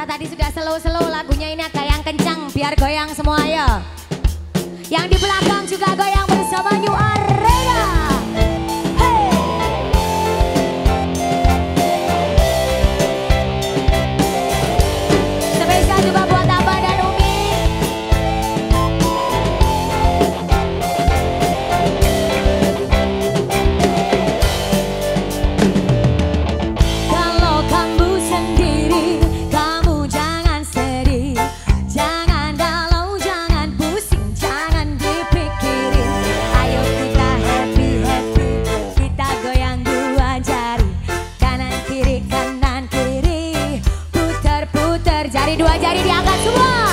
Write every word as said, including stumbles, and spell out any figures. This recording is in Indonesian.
Karena tadi sudah slow-slow lagunya, ini agak yang kencang biar goyang semua ya. Yang di belakang juga goyang bersama New Arena. Hey. Spesial juga buat Abah dan Umi. Kalau kamu sendiri, kamu jangan sedih, jangan galau, jangan pusing, jangan dipikirin. Ayo kita happy happy, kita goyang dua jari, kanan kiri kanan kiri, putar putar jari, dua jari diangkat semua.